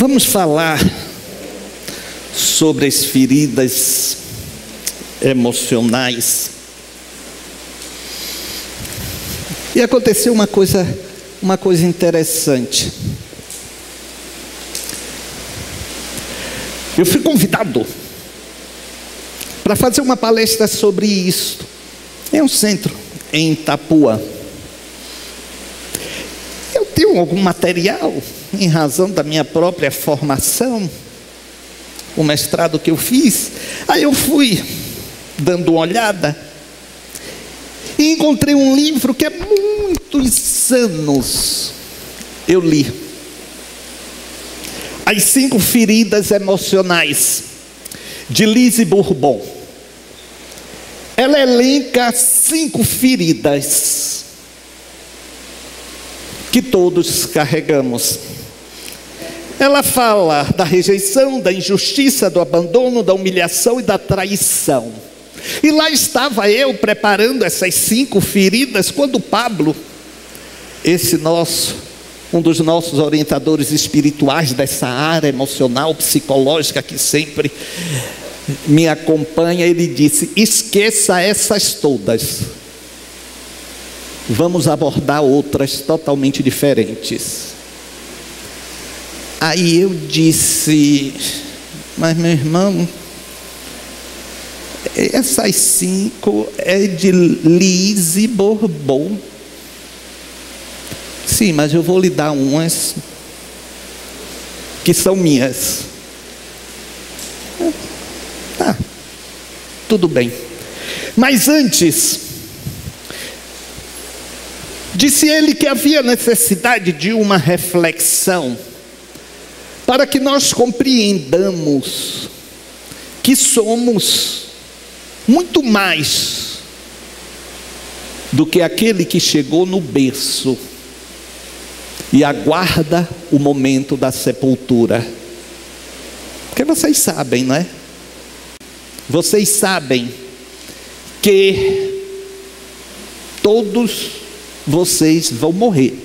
Vamos falar sobre as feridas emocionais. E aconteceu uma coisa interessante. Eu fui convidado para fazer uma palestra sobre isso em um centro em Itapuã. Eu tenho algum material em razão da minha própria formação, o mestrado que eu fiz. Aí eu fui dando uma olhada e encontrei um livro que há muitos anos eu li. As 5 feridas emocionais, de Lise Bourbeau. Ela elenca 5 feridas que todos carregamos. Ela fala da rejeição, da injustiça, do abandono, da humilhação e da traição. E lá estava eu preparando essas 5 feridas, quando Pablo, um dos nossos orientadores espirituais dessa área emocional, psicológica, que sempre me acompanha, ele disse: esqueça essas todas, vamos abordar outras totalmente diferentes. Aí eu disse: mas meu irmão, essas 5 é de Lise Bourbeau. Sim, mas eu vou lhe dar umas que são minhas. Tá, tudo bem. Mas antes, disse ele que havia necessidade de uma reflexão para que nós compreendamos que somos muito mais do que aquele que chegou no berço e aguarda o momento da sepultura. Porque vocês sabem, não é? Vocês sabem que todos vocês vão morrer.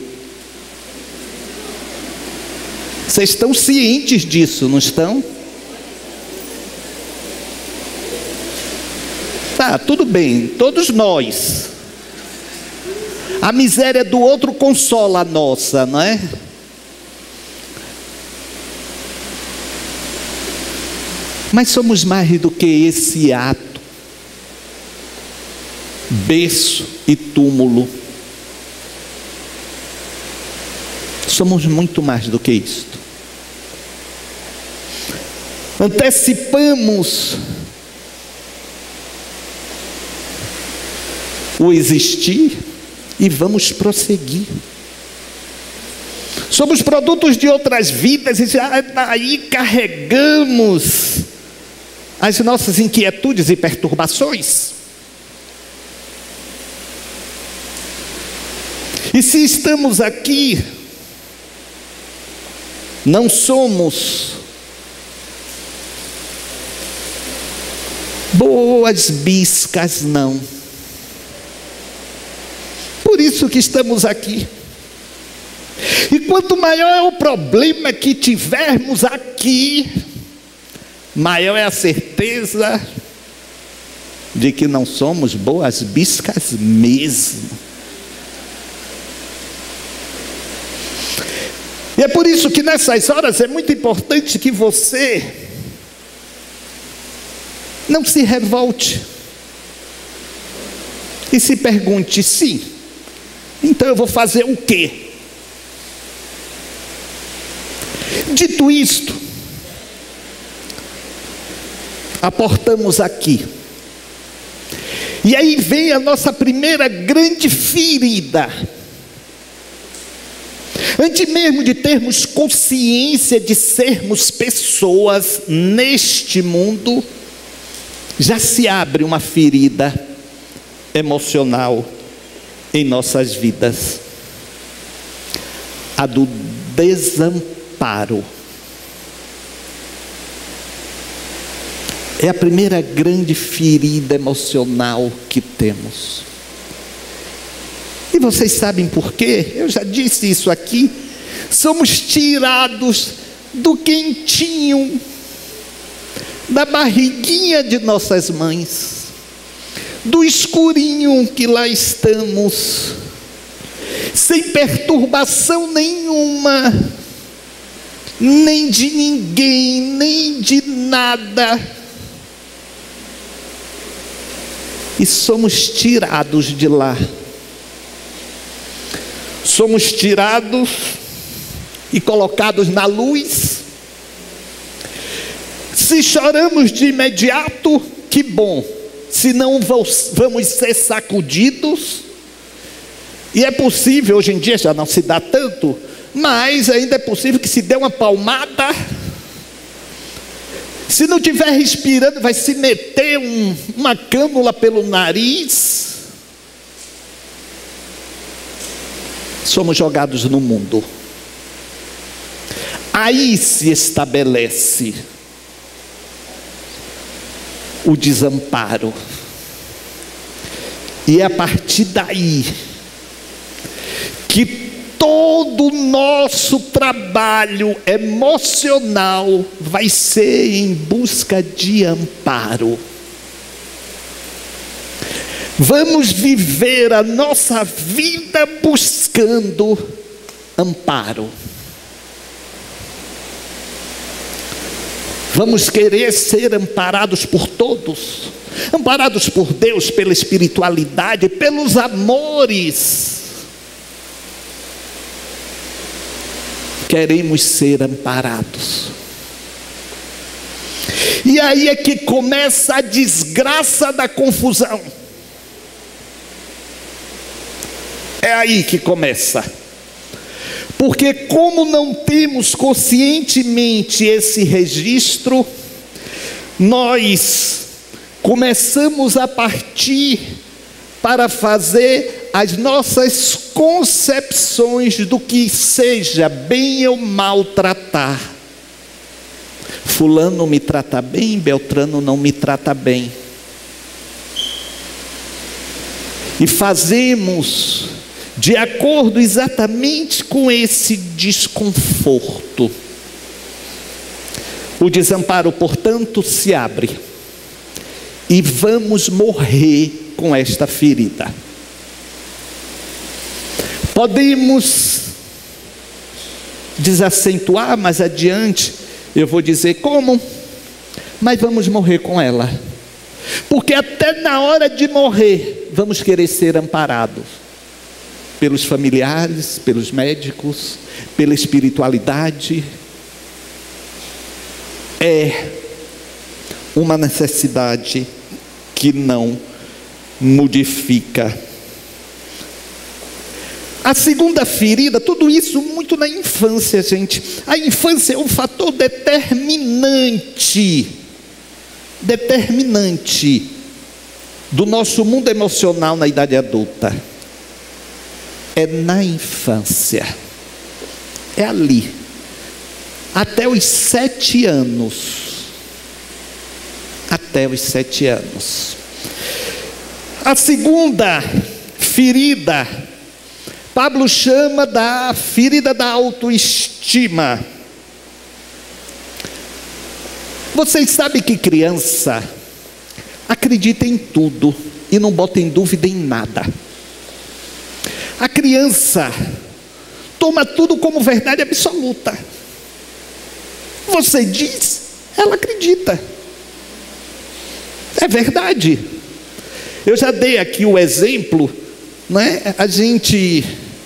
Vocês estão cientes disso, não estão? Tá, tudo bem, todos nós. A miséria do outro consola a nossa, não é? Mas somos mais do que esse ato, berço e túmulo. Somos muito mais do que isto. Antecipamos o existir e vamos prosseguir. Somos produtos de outras vidas e já daí carregamos as nossas inquietudes e perturbações. E se estamos aqui, não somos boas biscas, não. Por isso que estamos aqui. E quanto maior é o problema que tivermos aqui, maior é a certeza de que não somos boas biscas mesmo. E é por isso que nessas horas é muito importante que você não se revolte e se pergunte: sim, então eu vou fazer o quê? Dito isto, aportamos aqui. E aí vem a nossa primeira grande ferida. Antes mesmo de termos consciência de sermos pessoas neste mundo, já se abre uma ferida emocional em nossas vidas. A do desamparo. É a primeira grande ferida emocional que temos. E vocês sabem por quê? Eu já disse isso aqui. Somos tirados do quentinho da barriguinha de nossas mães, do escurinho que lá estamos, sem perturbação nenhuma, nem de ninguém, nem de nada. E somos tirados de lá. Somos tirados e colocados na luz. Se choramos de imediato, que bom. Se não, vamos ser sacudidos. E é possível, hoje em dia já não se dá tanto, mas ainda é possível que se dê uma palmada. Se não estiver respirando, vai se meter uma cânula pelo nariz. Somos jogados no mundo. Aí se estabelece o desamparo. E é a partir daí que todo o nosso trabalho emocional vai ser em busca de amparo. Vamos viver a nossa vida buscando amparo. Vamos querer ser amparados por todos, amparados por Deus, pela espiritualidade, pelos amores. Queremos ser amparados. E aí é que começa a desgraça da confusão. É aí que começa. Porque como não temos conscientemente esse registro, nós começamos a partir para fazer as nossas concepções do que seja bem ou mal tratar. Fulano me trata bem, Beltrano não me trata bem. E fazemos de acordo exatamente com esse desconforto. O desamparo, portanto, se abre. E vamos morrer com esta ferida. Podemos desacentuar mais adiante, eu vou dizer como, mas vamos morrer com ela. Porque até na hora de morrer, vamos querer ser amparados pelos familiares, pelos médicos, pela espiritualidade. É uma necessidade que não modifica. A segunda ferida, tudo isso muito na infância, gente. A infância é um fator determinante do nosso mundo emocional na idade adulta. É na infância, é ali, até os 7 anos, A segunda ferida, Pablo chama da ferida da autoestima. Vocês sabem que criança acredita em tudo e não bota em dúvida em nada. A criança toma tudo como verdade absoluta. Você diz, ela acredita. É verdade. Eu já dei aqui o exemplo, né? A gente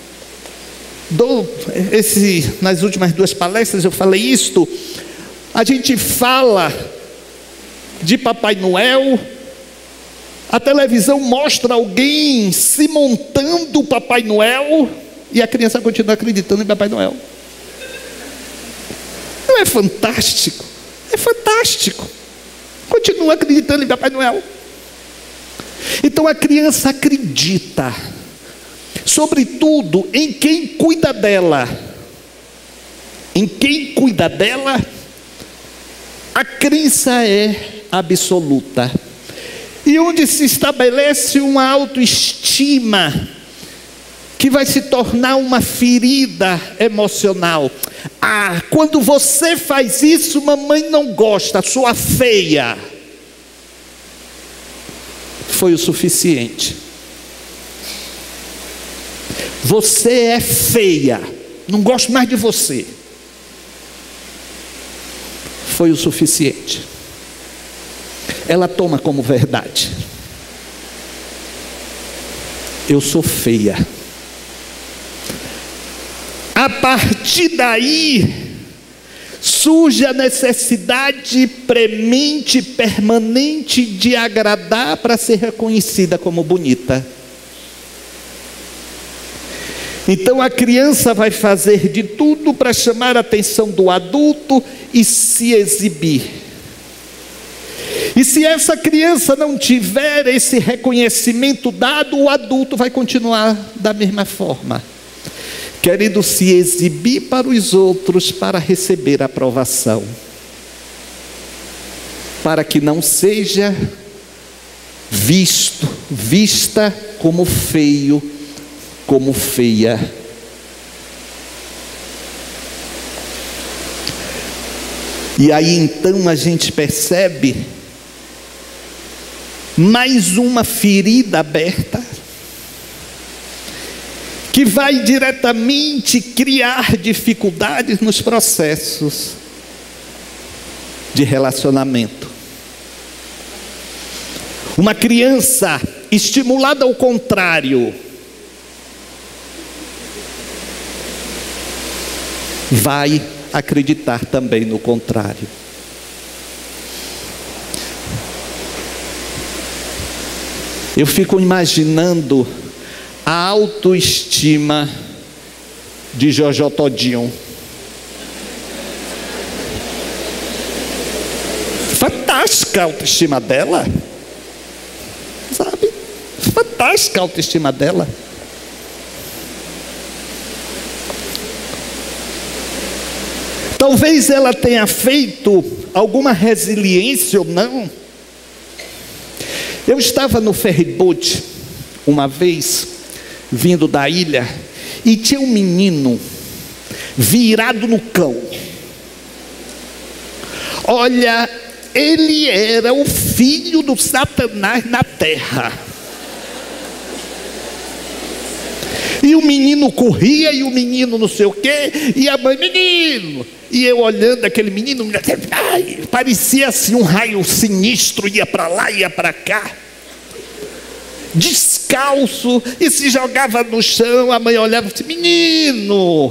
nas últimas 2 palestras eu falei isto. A gente fala de Papai Noel. A televisão mostra alguém se montando o Papai Noel e a criança continua acreditando em Papai Noel. Não é fantástico? É fantástico. Continua acreditando em Papai Noel. Então a criança acredita, sobretudo em quem cuida dela. Em quem cuida dela, a crença é absoluta. E onde se estabelece uma autoestima que vai se tornar uma ferida emocional. Ah, quando você faz isso, mamãe não gosta, sua feia. Foi o suficiente. Você é feia, não gosto mais de você. Foi o suficiente. Ela toma como verdade. Eu sou feia. A partir daí, surge a necessidade premente, permanente de agradar para ser reconhecida como bonita. Então a criança vai fazer de tudo para chamar a atenção do adulto e se exibir. E se essa criança não tiver esse reconhecimento dado, o adulto vai continuar da mesma forma, querendo se exibir para os outros para receber aprovação, para que não seja vista como feio, como feia. E aí então a gente percebe mais uma ferida aberta, que vai diretamente criar dificuldades nos processos de relacionamento. Uma criança estimulada ao contrário vai acreditar também no contrário. Eu fico imaginando a autoestima de Jojo Todinho. Fantástica a autoestima dela, sabe? Fantástica a autoestima dela. Talvez ela tenha feito alguma resiliência ou não. Eu estava no ferryboat uma vez, vindo da ilha, e tinha um menino virado no cão. Olha, ele era o filho do Satanás na terra. E o menino corria, e o menino não sei o quê, e a mãe, menino. E eu olhando aquele menino, parecia assim um raio sinistro, ia para lá, ia para cá, descalço, e se jogava no chão. A mãe olhava e disse, menino.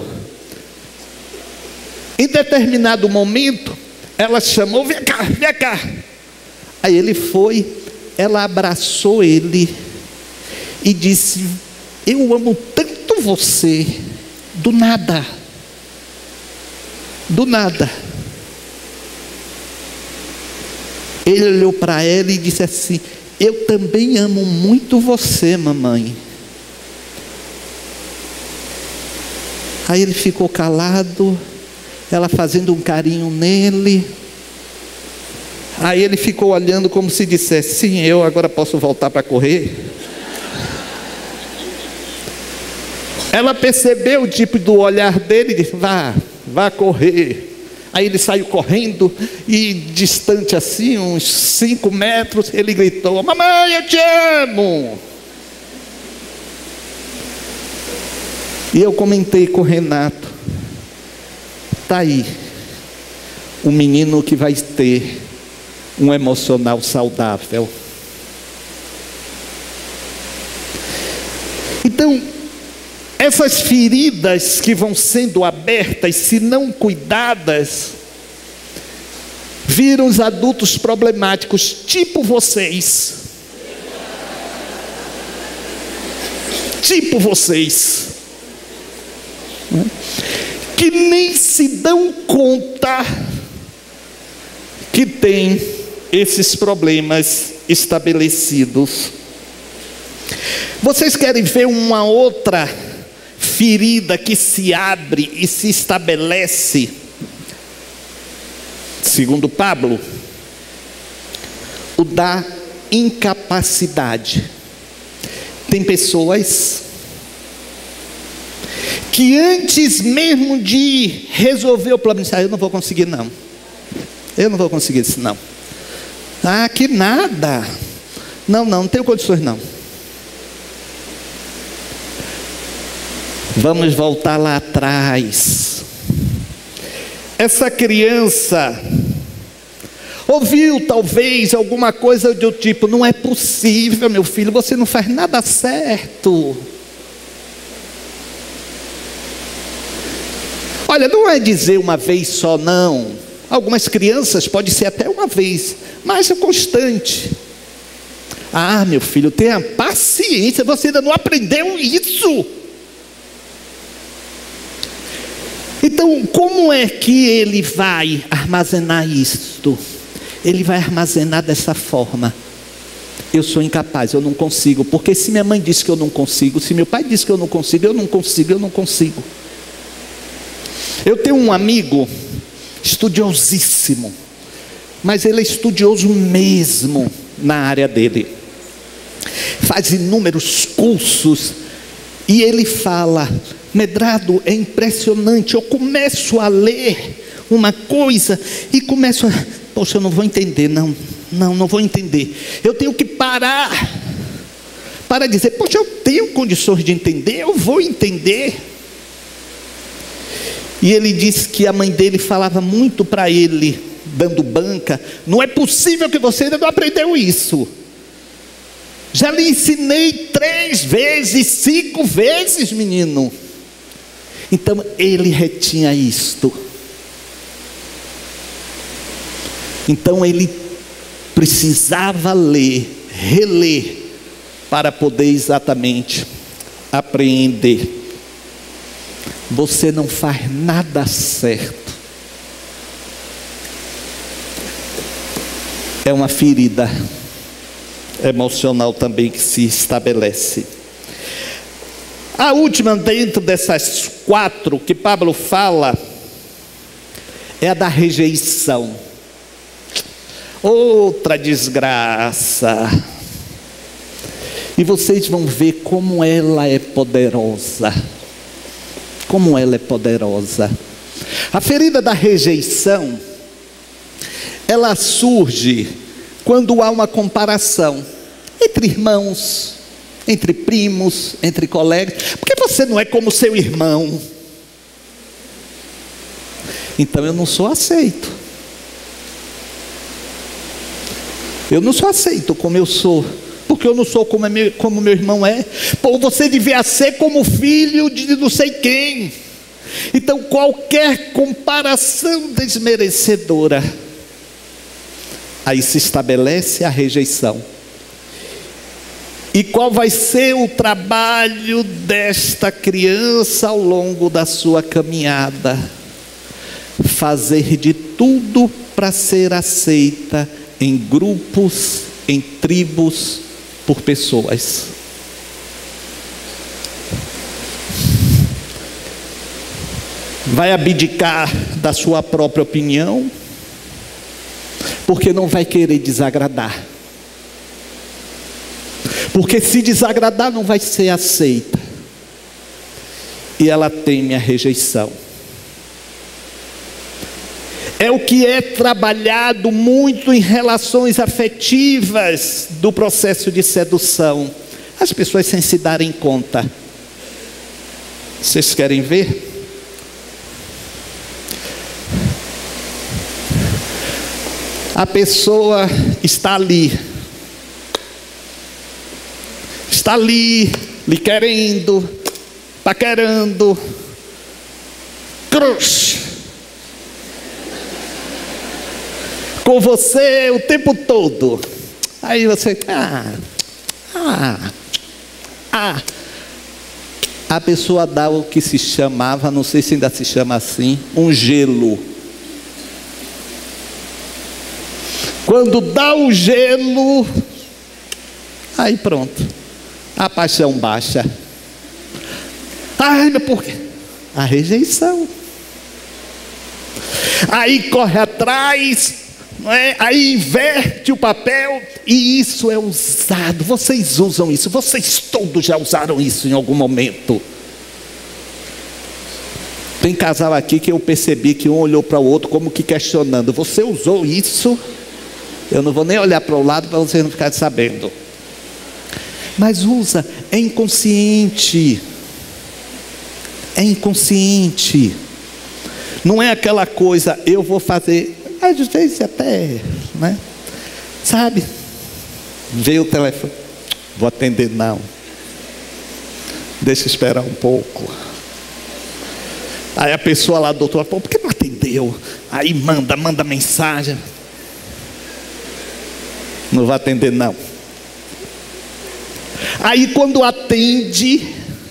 Em determinado momento, ela chamou, vem cá, vem cá. Aí ele foi, ela abraçou ele e disse, eu amo tanto você. Do nada. Do nada. Ele olhou para ela e disse assim, eu também amo muito você, mamãe. Aí ele ficou calado, ela fazendo um carinho nele. Aí ele ficou olhando como se dissesse, sim, eu agora posso voltar para correr. Ela percebeu o tipo do olhar dele e disse, vá correr. Aí ele saiu correndo e distante assim, uns 5 metros, ele gritou, mamãe, eu te amo. E eu comentei com o Renato, está aí, um menino que vai ter um emocional saudável. Então, essas feridas que vão sendo abertas, se não cuidadas, viram os adultos problemáticos, tipo vocês. Tipo vocês. Que nem se dão conta que tem esses problemas estabelecidos. Vocês querem ver uma outra ferida que se abre e se estabelece? Segundo Pablo, o da incapacidade. Tem pessoas que antes mesmo de resolver o problema, eu não vou conseguir não. Eu não vou conseguir isso não. Ah, que nada. Não tenho condições não. Vamos voltar lá atrás. Essa criança ouviu talvez alguma coisa do tipo: não é possível, meu filho, você não faz nada certo. Olha, não é dizer uma vez só não. Algumas crianças pode ser até uma vez, mas é constante. Ah, meu filho, tenha paciência, você ainda não aprendeu isso. Então, como é que ele vai armazenar isto? Ele vai armazenar dessa forma: eu sou incapaz, eu não consigo. Porque se minha mãe disse que eu não consigo, se meu pai disse que eu não consigo, eu não consigo, eu não consigo. Eu tenho um amigo estudiosíssimo, mas ele é estudioso mesmo na área dele. Faz inúmeros cursos e ele fala: Medrado, é impressionante, eu começo a ler uma coisa e começo a... Poxa, eu não vou entender, não vou entender. Eu tenho que parar para dizer: poxa, eu tenho condições de entender, eu vou entender. E ele disse que a mãe dele falava muito para ele, dando banca: não é possível que você ainda não aprendeu isso. Já lhe ensinei 3 vezes, 5 vezes, menino. Então ele retinha isto. Então ele precisava ler, reler, para poder exatamente apreender. Você não faz nada certo. É uma ferida emocional também que se estabelece. A última dentro dessas 4 que Pablo fala é a da rejeição. Outra desgraça. E vocês vão ver como ela é poderosa. Como ela é poderosa. A ferida da rejeição, ela surge quando há uma comparação entre irmãos, entre primos, entre colegas. Porque você não é como seu irmão, então eu não sou aceito. Eu não sou aceito como eu sou, porque eu não sou como meu irmão é. Pô, você devia ser como filho de não sei quem. Então qualquer comparação desmerecedora, aí se estabelece a rejeição. E qual vai ser o trabalho desta criança ao longo da sua caminhada? Fazer de tudo para ser aceita em grupos, em tribos, por pessoas. Vai abdicar da sua própria opinião, porque não vai querer desagradar. Porque se desagradar não vai ser aceita. E ela teme a rejeição. É o que é trabalhado muito em relações afetivas do processo de sedução. As pessoas sem se darem conta. Vocês querem ver? A pessoa está ali. Está ali, lhe querendo, paquerando. Cruz. Com você o tempo todo. Aí você, a pessoa dá o que se chamava, não sei se ainda se chama assim, um gelo. Quando dá o gelo, aí pronto, a paixão baixa. Ai, mas por quê? A rejeição. Aí corre atrás, não é? Aí inverte o papel, e isso é usado. Vocês usam isso, vocês todos já usaram isso em algum momento. Tem casal aqui que eu percebi que um olhou para o outro como que questionando: você usou isso? Eu não vou nem olhar para o lado para vocês não ficarem sabendo. Mas usa, é inconsciente. É inconsciente. Não é aquela coisa, eu vou fazer. Às vezes até, né? Sabe? Veio o telefone. Vou atender não. Deixa eu esperar um pouco. Aí a pessoa lá do outro lado, por que não atendeu? Aí manda mensagem. Não vai atender não. Aí quando atende,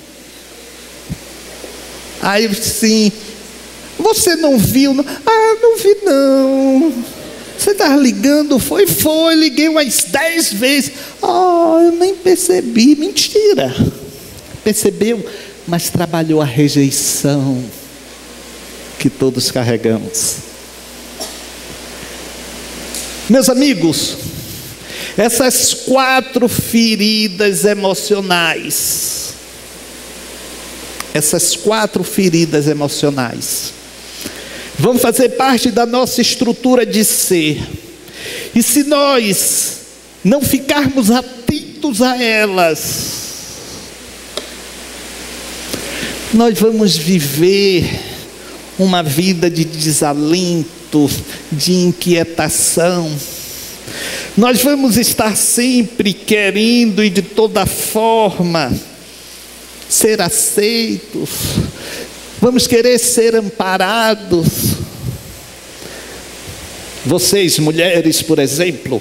aí sim, você não viu? Não vi não. Você estava ligando? Foi, liguei umas 10 vezes. Eu nem percebi. Mentira. Percebeu, mas trabalhou a rejeição que todos carregamos. Meus amigos, essas 4 feridas emocionais, vão fazer parte da nossa estrutura de ser. E se nós não ficarmos atentos a elas, nós vamos viver uma vida de desalento, de inquietação. Nós vamos estar sempre querendo e de toda forma ser aceitos. Vamos querer ser amparados. Vocês, mulheres, por exemplo,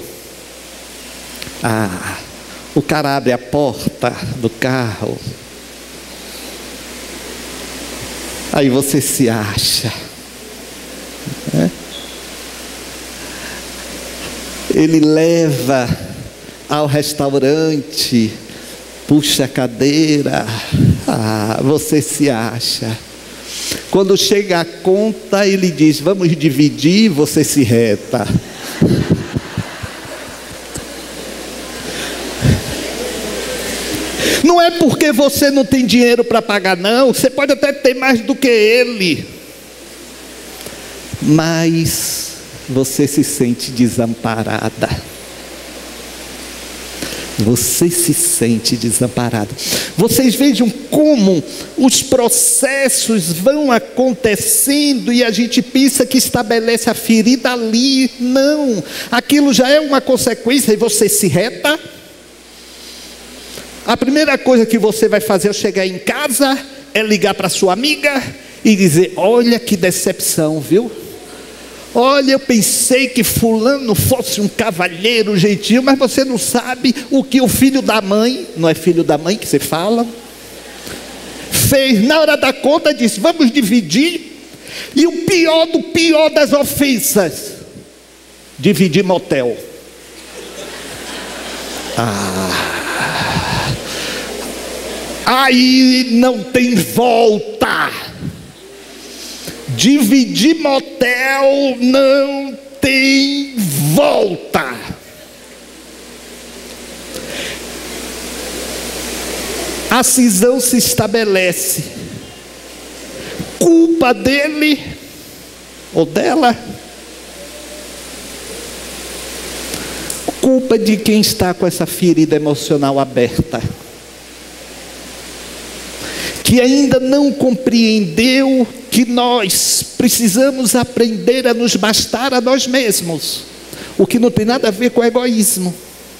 o cara abre a porta do carro, aí você se acha, né? Ele leva ao restaurante, puxa a cadeira, você se acha. Quando chega a conta, ele diz: vamos dividir, você se reta. Não é porque você não tem dinheiro para pagar, não. Você pode até ter mais do que ele, mas você se sente desamparada. Você se sente desamparado. Vocês vejam como os processos vão acontecendo e a gente pensa que estabelece a ferida ali. Não, aquilo já é uma consequência e você se reta. A primeira coisa que você vai fazer ao chegar em casa é ligar para sua amiga e dizer: olha que decepção, viu? Olha, eu pensei que fulano fosse um cavalheiro gentil, mas você não sabe o que o filho da mãe, não é filho da mãe que você fala, fez. Na hora da conta disse: vamos dividir. E o pior do pior das ofensas, dividir motel. Aí não tem volta. Dividir motel não tem volta. A cisão se estabelece. Culpa dele ou dela? Culpa de quem está com essa ferida emocional aberta, que ainda não compreendeu que nós precisamos aprender a nos bastar a nós mesmos, o que não tem nada a ver com egoísmo,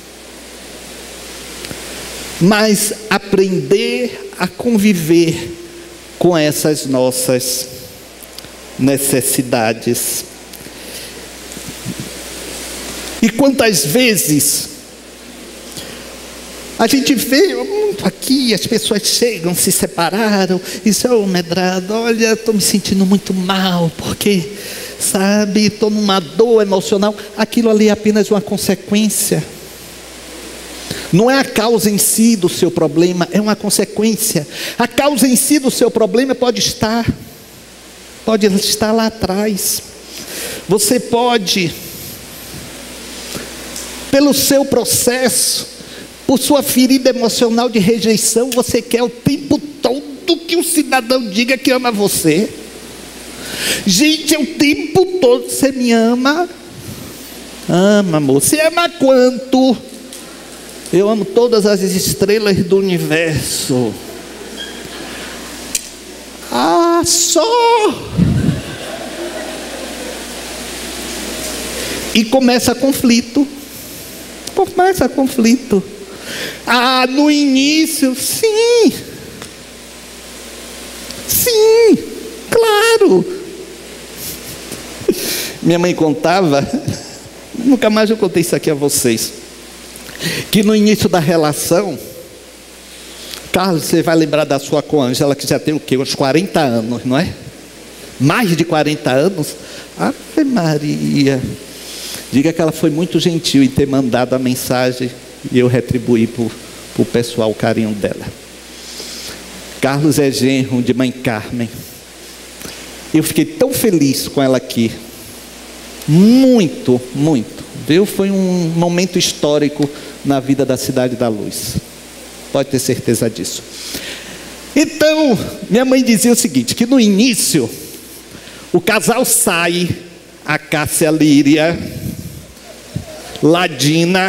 mas aprender a conviver com essas nossas necessidades. E quantas vezes a gente vê muito aqui, as pessoas chegam, se separaram, e são medrado, olha, estou me sentindo muito mal, porque, sabe, estou numa dor emocional. Aquilo ali é apenas uma consequência. Não é a causa em si do seu problema, é uma consequência. A causa em si do seu problema pode estar lá atrás. Você pode, pelo seu processo, por sua ferida emocional de rejeição, você quer o tempo todo que o cidadão diga que ama você. Gente, é o tempo todo. Você me ama? Ama, amor. Você ama quanto? Eu amo todas as estrelas do universo. Ah, só. E começa conflito. Começa conflito. Ah, no início, sim. Sim, claro. Minha mãe contava, nunca mais eu contei isso aqui a vocês, que no início da relação, Carlos, você vai lembrar da sua cônjuge, ela que já tem o quê? Uns 40 anos, não é? Mais de 40 anos? Ave Maria. Diga que ela foi muito gentil em ter mandado a mensagem e eu retribuí para o pessoal o carinho dela. Carlos é genro de mãe Carmen. Eu fiquei tão feliz com ela aqui. Muito, muito. Viu? Foi um momento histórico na vida da Cidade da Luz. Pode ter certeza disso. Então, minha mãe dizia o seguinte, que no início, o casal sai, a Cássia Líria, Ladina,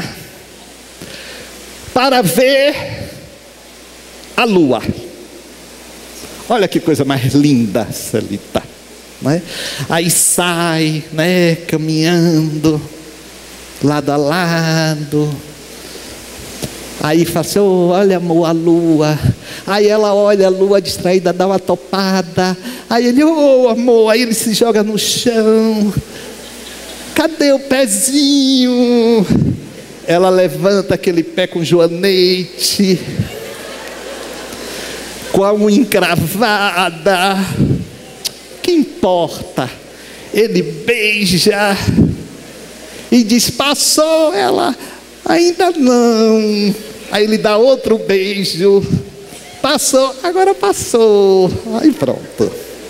para ver a lua. Olha que coisa mais linda, Celita, né? Aí sai, né, caminhando, lado a lado. Aí fala assim, oh, olha amor, a lua. Aí ela olha a lua distraída, dá uma topada. Aí ele, oh amor, aí ele se joga no chão. Cadê o pezinho? Ela levanta aquele pé com joanete, com a unha encravada. Que importa? Ele beija e diz, passou? Ela, ainda não. Aí ele dá outro beijo. Passou? Agora passou. Aí pronto.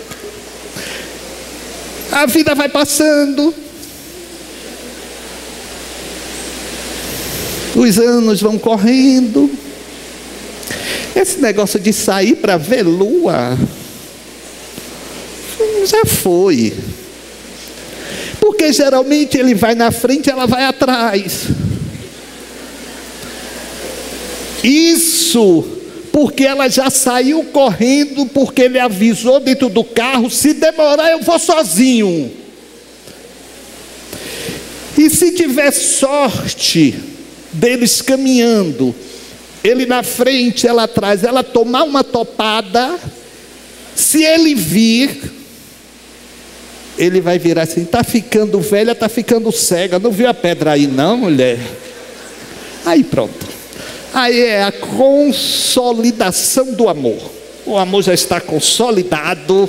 A vida vai passando. Os anos vão correndo. Esse negócio de sair para ver lua já foi. Porque geralmente ele vai na frente, ela vai atrás. Isso porque ela já saiu correndo, porque ele avisou dentro do carro, se demorar eu vou sozinho. E se tiver sorte deles caminhando, ele na frente, ela atrás, ela tomar uma topada, se ele vir, ele vai virar assim, está ficando velha, está ficando cega, não viu a pedra aí não, mulher? Aí pronto. Aí é a consolidação do amor. O amor já está consolidado,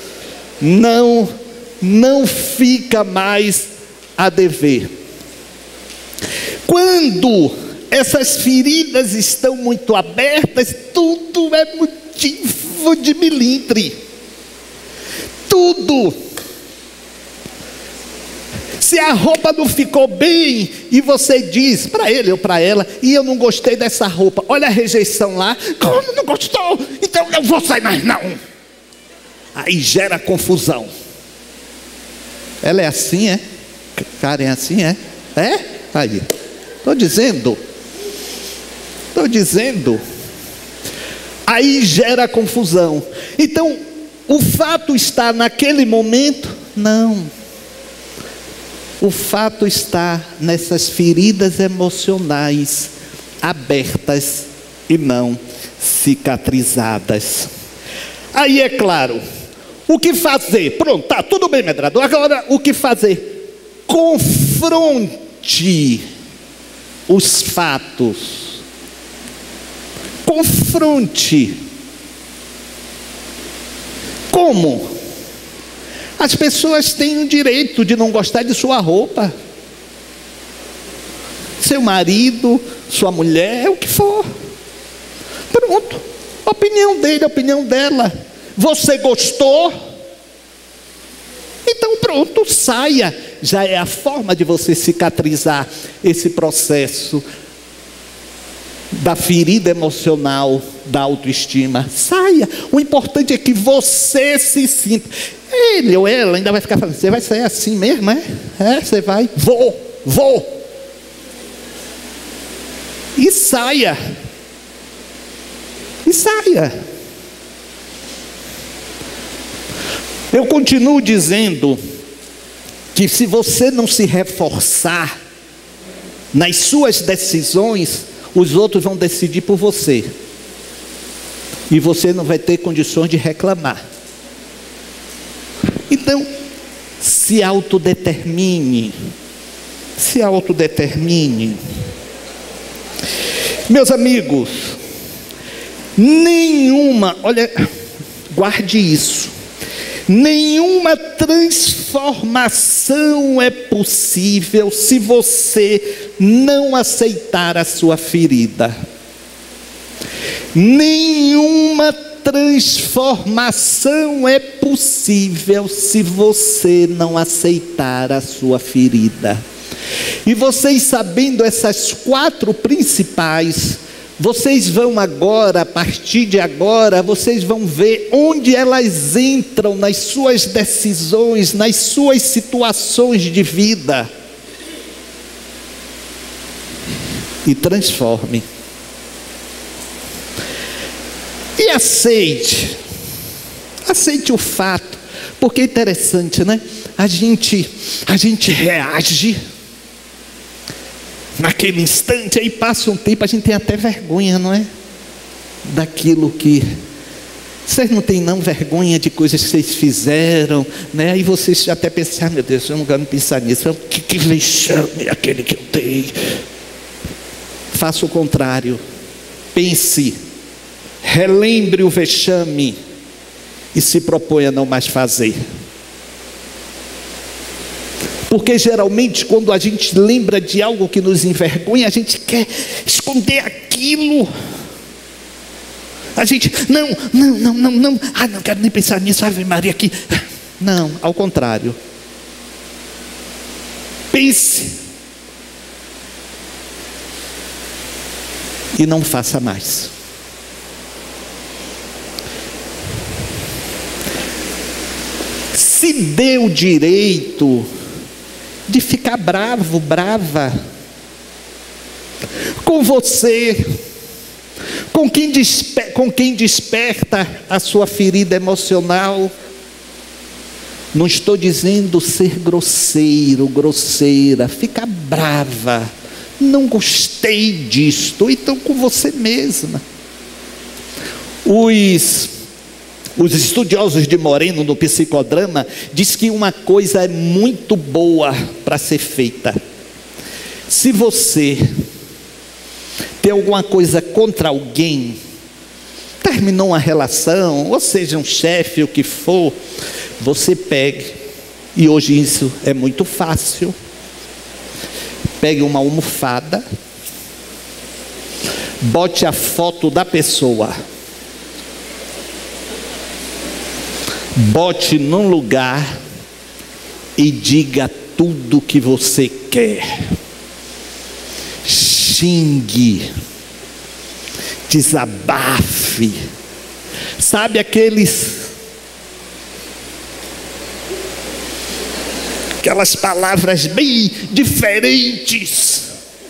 não fica mais a dever. Quando essas feridas estão muito abertas, tudo é motivo de melindre. Tudo. Se a roupa não ficou bem e você diz para ele ou para ela, e eu não gostei dessa roupa, olha a rejeição lá, como não gostou? Então eu não vou sair mais não. Aí gera confusão. Ela é assim, é? Karen é assim, é? É? Aí, estou dizendo. Aí gera confusão. Então, o fato está naquele momento? Não. O fato está nessas feridas emocionais abertas e não cicatrizadas. Aí é claro, o que fazer? Pronto, tá tudo bem, Medrado. Agora, o que fazer? Confronte os fatos. Confronte. Como? As pessoas têm o direito de não gostar de sua roupa. Seu marido, sua mulher, o que for. Pronto. A opinião dele, a opinião dela. Você gostou? Então pronto, saia. Já é a forma de você cicatrizar esse processo da ferida emocional, da autoestima. Saia. O importante é que você se sinta. Ele ou ela ainda vai ficar falando, você vai sair assim mesmo, é? É, você vai, vou. E saia. Eu continuo dizendo que se você não se reforçar nas suas decisões, os outros vão decidir por você. E você não vai ter condições de reclamar. Então, se autodetermine. Meus amigos, olha, guarde isso. Nenhuma transformação é possível se você não aceitar a sua ferida. Nenhuma transformação é possível se você não aceitar a sua ferida. E vocês sabendo essas 4 principais, vocês vão agora, a partir de agora, vocês vão ver onde elas entram nas suas decisões, nas suas situações de vida. E transforme. E aceite o fato, porque é interessante, né? A gente reage naquele instante, aí passa um tempo, a gente tem até vergonha, não é? Daquilo que... Vocês não têm não vergonha de coisas que vocês fizeram, né? Aí vocês até pensam, meu Deus, eu não quero pensar nisso. Que vexame aquele que eu dei. Faça o contrário. Pense, relembre o vexame e se propõe a não mais fazer. Porque geralmente quando a gente lembra de algo que nos envergonha, a gente quer esconder aquilo. A gente, não, não quero nem pensar nisso, Ave Maria aqui. Não, ao contrário. Pense. E não faça mais. Se dê o direito de ficar bravo, brava com você, com quem desperta a sua ferida emocional. Não estou dizendo ser grosseiro, grosseira, ficar brava, não gostei disto, então com você mesma. Os estudiosos de Moreno no psicodrama diz que uma coisa é muito boa para ser feita. Se você tem alguma coisa contra alguém, terminou uma relação, ou seja, um chefe, o que for, você pegue, e hoje isso é muito fácil, pegue uma almofada, bote a foto da pessoa, bote num lugar e diga tudo o que você quer. Xingue, desabafe, sabe aquelas palavras bem diferentes.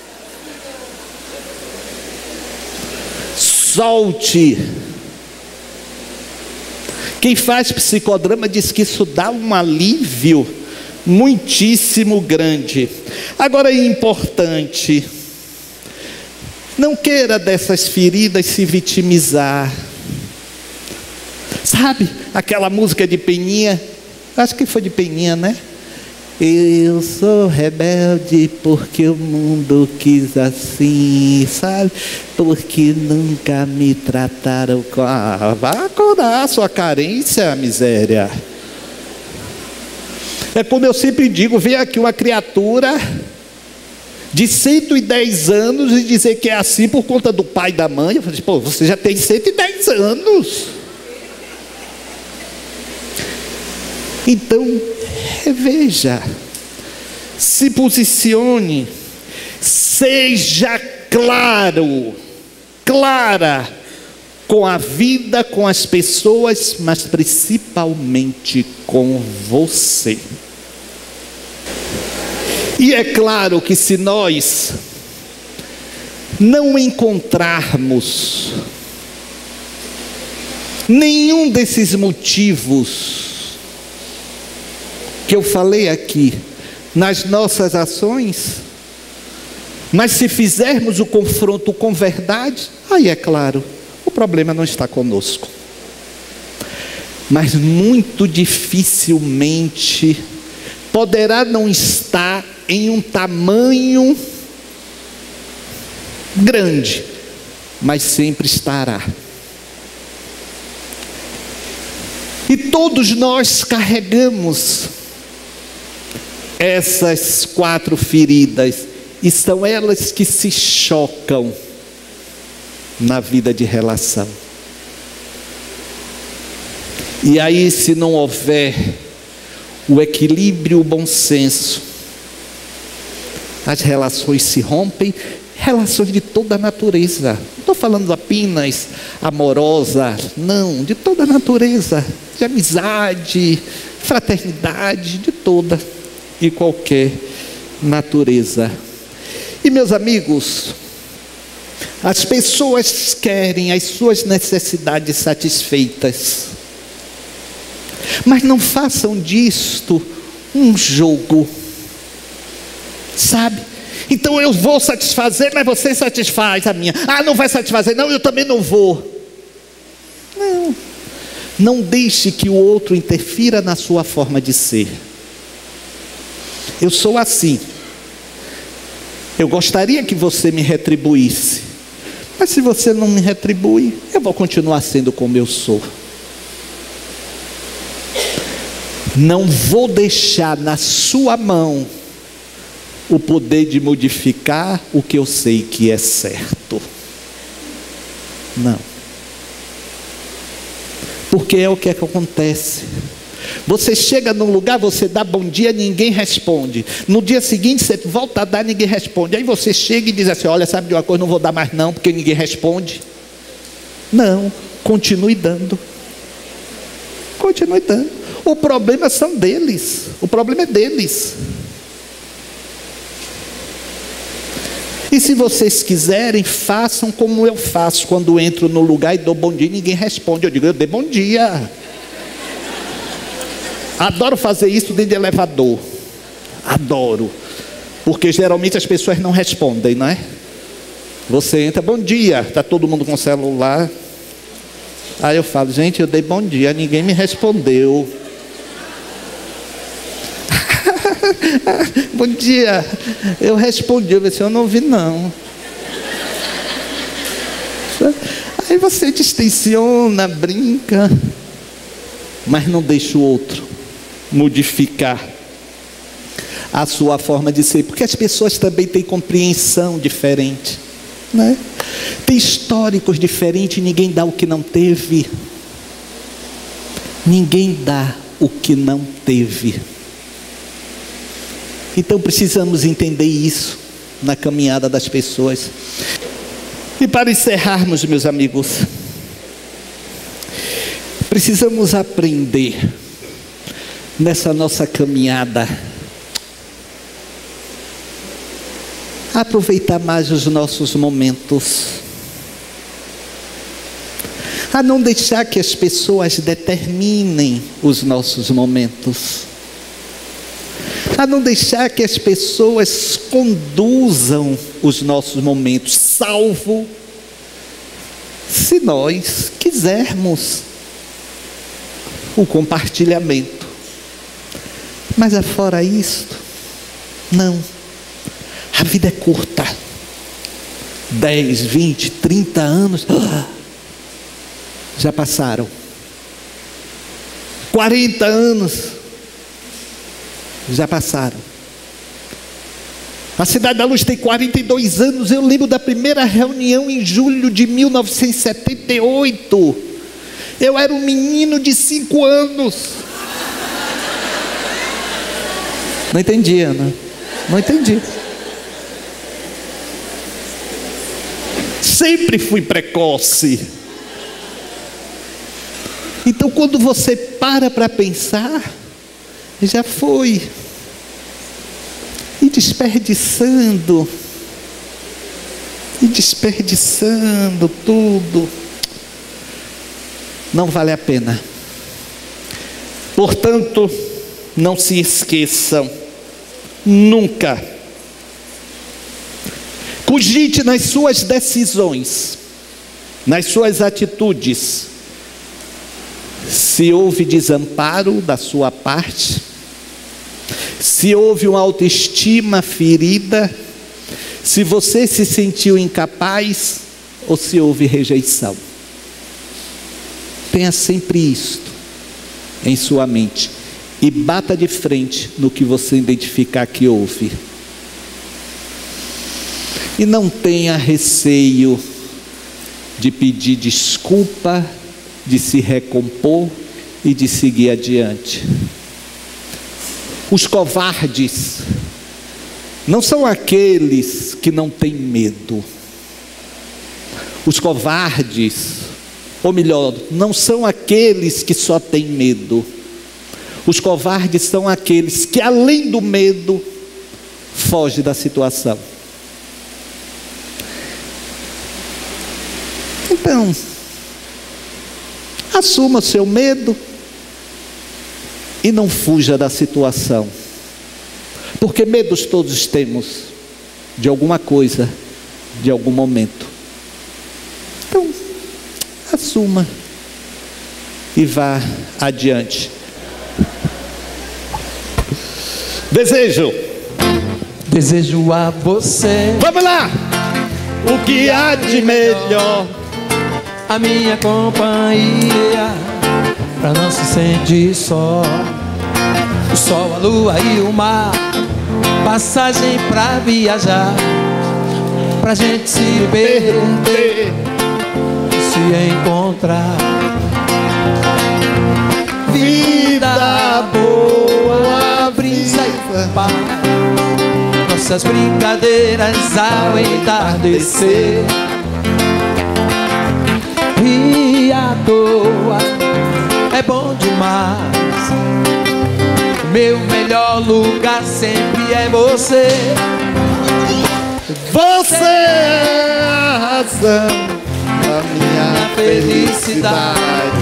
Solte. Quem faz psicodrama diz que isso dá um alívio muitíssimo grande. Agora é importante, não queira dessas feridas se vitimizar. Sabe aquela música de Peninha? Acho que foi de Peninha, né? Eu sou rebelde porque o mundo quis assim, sabe? Porque nunca me trataram com vá curar a sua carência, miséria. É como eu sempre digo, vem aqui uma criatura de 110 anos e dizer que é assim por conta do pai e da mãe. Eu falei, pô, você já tem 110 anos. Então, reveja, se posicione, seja clara com a vida, com as pessoas, mas principalmente com você. E é claro que se nós não encontrarmos nenhum desses motivos que eu falei aqui nas nossas ações, mas se fizermos o confronto com verdade, aí é claro, o problema não está conosco. Mas muito dificilmente poderá não estar em um tamanho grande, mas sempre estará. E todos nós carregamos essas 4 feridas, e são elas que se chocam na vida de relação. E aí, se não houver o equilíbrio, o bom senso, as relações se rompem, relações de toda a natureza. Não estou falando apenas amorosa, não, de toda a natureza, de amizade, fraternidade, de toda e qualquer natureza. E meus amigos, as pessoas querem as suas necessidades satisfeitas, mas não façam disto um jogo, sabe? Então eu vou satisfazer, mas você satisfaz a minha. Ah, não vai satisfazer, não, eu também não vou. Não deixe que o outro interfira na sua forma de ser. Eu sou assim. Eu gostaria que você me retribuísse, mas se você não me retribui, eu vou continuar sendo como eu sou. Não vou deixar na sua mão o poder de modificar o que eu sei que é certo. Não. Porque é o que acontece. Você chega num lugar, você dá bom dia, ninguém responde. No dia seguinte você volta a dar, ninguém responde. Aí você chega e diz assim: olha, sabe de uma coisa, não vou dar mais não, porque ninguém responde. Não, continue dando. Continue dando. O problema são deles. O problema é deles. E se vocês quiserem, façam como eu faço quando entro no lugar e dou bom dia e ninguém responde. Eu digo: eu dei bom dia. Adoro fazer isso dentro de elevador. Adoro. Porque geralmente as pessoas não respondem, não é? Você entra: bom dia. Está todo mundo com o celular. Aí eu falo: gente, eu dei bom dia, ninguém me respondeu. Bom dia. Eu respondi, eu disse: eu não ouvi não. Aí você distensiona, brinca, mas não deixa o outro modificar a sua forma de ser, porque as pessoas também têm compreensão diferente, né? Tem históricos diferentes. Ninguém dá o que não teve. Ninguém dá o que não teve. Então precisamos entender isso na caminhada das pessoas. E para encerrarmos, meus amigos, precisamos aprender nessa nossa caminhada a aproveitar mais os nossos momentos, a não deixar que as pessoas determinem os nossos momentos, a não deixar que as pessoas conduzam os nossos momentos, salvo se nós quisermos o compartilhamento. Mas afora isto, não. A vida é curta. 10, 20, 30 anos já passaram. 40 anos já passaram. A Cidade da Luz tem 42 anos. Eu lembro da primeira reunião em julho de 1978. Eu era um menino de 5 anos. Não entendia, né? Não entendi. Sempre fui precoce. Então, quando você para pensar, já foi. E desperdiçando tudo. Não vale a pena. Portanto, não se esqueçam, nunca. Cogite nas suas decisões, nas suas atitudes. Se houve desamparo da sua parte, se houve uma autoestima ferida, se você se sentiu incapaz ou se houve rejeição. Tenha sempre isto em sua mente e bata de frente no que você identificar que houve. E não tenha receio de pedir desculpa, de se recompor e de seguir adiante. Os covardes não são aqueles que não têm medo. Os covardes, ou melhor, não são aqueles que só têm medo. Os covardes são aqueles que, além do medo, fogem da situação. Então, assuma o seu medo e não fuja da situação. Porque medos todos temos, de alguma coisa, de algum momento. Então, assuma e vá adiante. Desejo a você. Vamos lá! O que há de melhor, a minha companhia, pra não se sentir só. O sol, a lua e o mar, passagem pra viajar, pra gente se perder, se encontrar. Vida boa, brisa e paz, nossas brincadeiras ao entardecer. E à toa é bom demais, meu melhor lugar sempre é você. você é a razão da minha felicidade.